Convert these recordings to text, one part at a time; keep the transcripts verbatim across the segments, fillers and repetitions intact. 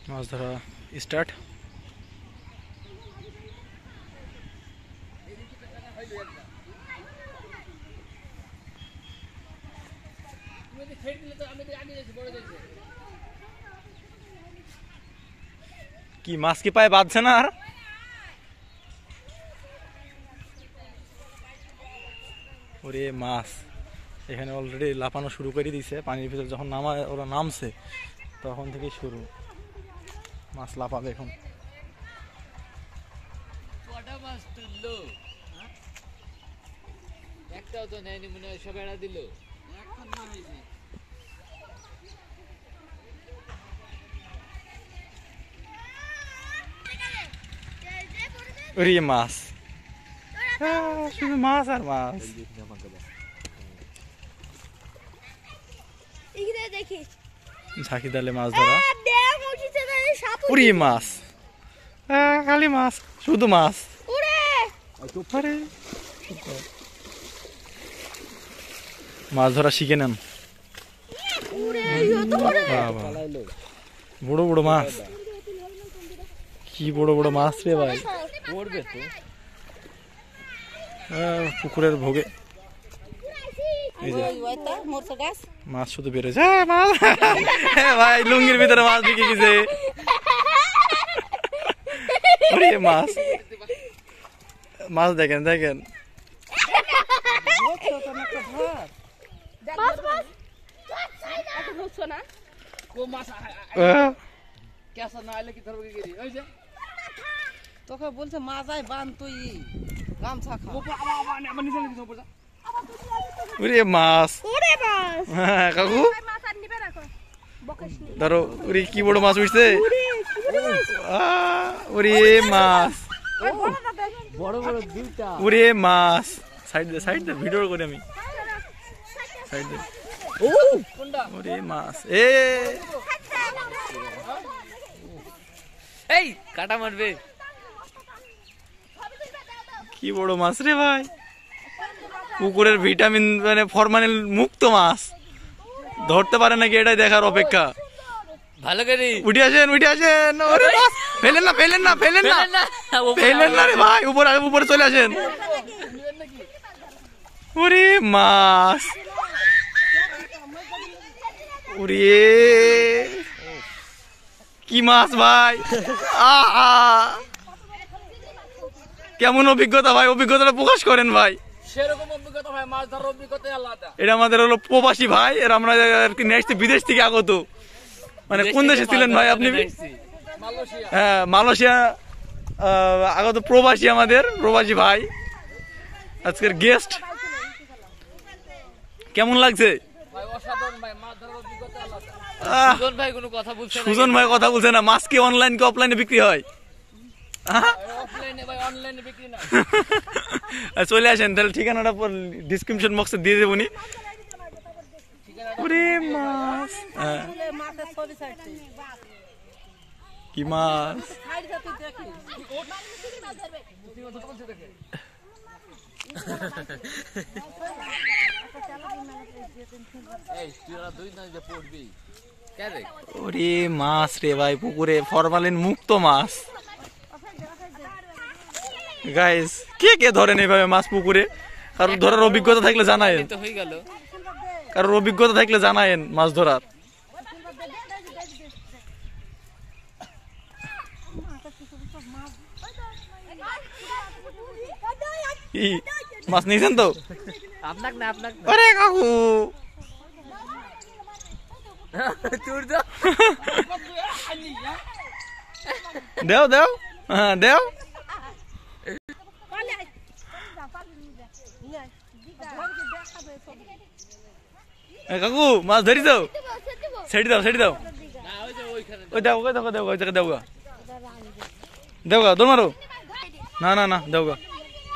মাছ ধরা স্টার্ট। কি মাছ কি পায়ে বাঁধছে না আর? ওরে মাছ এখানে অলরেডি লাফানো শুরু করে দিয়েছে। পানির ভিতরে যখন নামা ওরা নামছে তখন থেকে শুরু, মাছ লাফাবে এখন। কটা মাছ তুললো? একটাও তো নেয়নি মনে হয়, সব এড়া দিল। ওরে মাছ, শুধু মাছ আর মাছ। ঝাঁকি ডালে মাছ ধরা। ওরে মাছ, খালি মাছ, শুধু মাছ। মাছ ধরা শিখে নেন। বড় বড় মাছ, কি বড় বড় মাছ রে ভাই। পুকুরের ভোগে মাছ শুধু বেরোছে। ভাই লুঙ্গির ভিতরে মাছ ঢুকে গেছে। মাছ মাছ দেখেন দেখেন। তোকে বলছে মাজায় বান তুই গামছা খা। ওরে মাছ, হ্যাঁ কাকু ধরো। ওরে কি বড় মাছ উঠছে। ওরে মাছ, বড় বড় দুইটা। ওরে মাছ, সাইড দে সাইড দে, ভিডিও করি আমি। সাইড দে। ওরে মাছ, এ এই কাটা মারবে। কি বড় মাছ রে ভাই। পুকুরের ভিটামিন মানে ফরমালিন মুক্ত মাছ, ধরতে পারে নাকি এটাই দেখার অপেক্ষা। ভালো করে উঠে আসেন উঠে আসেন। ওরে মাছ, ফেলেন না ফেলেন না ফেলেন না ফেলেন না রে ভাই, উপরে উপরে চলে আসেন। ওরে মাছ, ওরে কি মাছ ভাই। আহা কেমন অভিজ্ঞতা ভাই, অভিজ্ঞতাটা প্রকাশ করেন ভাই। সেরকম অভিজ্ঞতা ভাই, মাছ ধরার অভিজ্ঞতা আলাদা। এটা আমাদের হলো প্রবাসী ভাই, এর আমরা আর কি নিয়ে আসছি বিদেশ থেকে আগত। মানে কোন দেশে ছিলেন ভাই আপনি? হ্যাঁ মালয়েশিয়া আগত প্রবাসী, আমাদের প্রবাসী ভাই আজকের গেস্ট। কেমন লাগছে? সুজন ভাই কোনো কথা বলছে না। সুজন ভাই কথা বলছে না। মাছ কি অনলাইন কি অফলাইনে বিক্রি হয়? চলে আসেন তাহলে, ঠিকানাটা ডিসক্রিপশন বক্সে দিয়ে দেবো নি। কি মাছ, ওরে মাছ রে ভাই, পুকুরে ফরমালিন মুক্ত মাছ। গাইস কে কে ধরেন এইভাবে মাছ পুকুরে? কারোর ধরার অভিজ্ঞতা থাকলে জানায়েন, কারোর অভিজ্ঞতা থাকলে জানায়েন মাছ ধরার। কি মাছ নিয়েছেন তো? আপনাক না আপনাক। আরে কাকু দেও দেও, হ্যাঁ দেও। কাকু মাছ ধরি দাও, ছেড়ে দাও ছেড়ে দাও। ওই দাও ওই দেখো দেও, ওই জায়গায় দেও গা, দেও গা, দৌড় মারো। না না না দেও গা।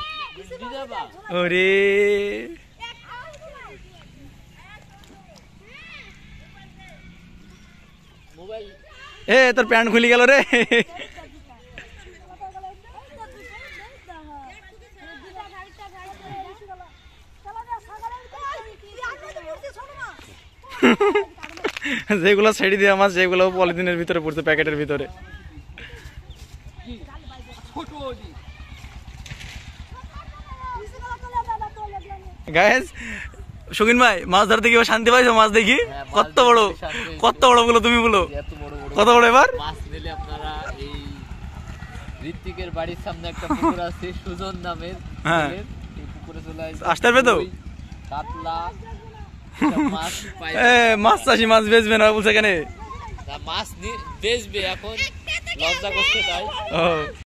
ওরে এ তোর প্যান্ট খুলে গেল রে। যেগুলো ছেড়ে দেওয়া মাছ সেগুলো পলিথিনের ভিতরে পড়ছে, প্যাকেটের ভিতরে। গাইস, শৌখিন ভাই মাছ ধরতে গিয়ে শান্তি পাইছো? মাছ দেখি কত বড়, কত বড় বলো তুমি, বলো এত বড় বড় কত বড় এবার মাছ নিলে আপনারা এই ঋত্বিকের বাড়ির সামনে একটা পুকুর আছে সুজন নামের, হ্যাঁ। এই পুকুরে চলে আসবে, আসতে পারবে তো? রুই, কাতলা সব মাছ পাই। এ মাছ চাষি মাছ বেচবে না বলছে কেন? তা মাছ নি- বেচবে এখন, লজ্জা করছে তাই। ও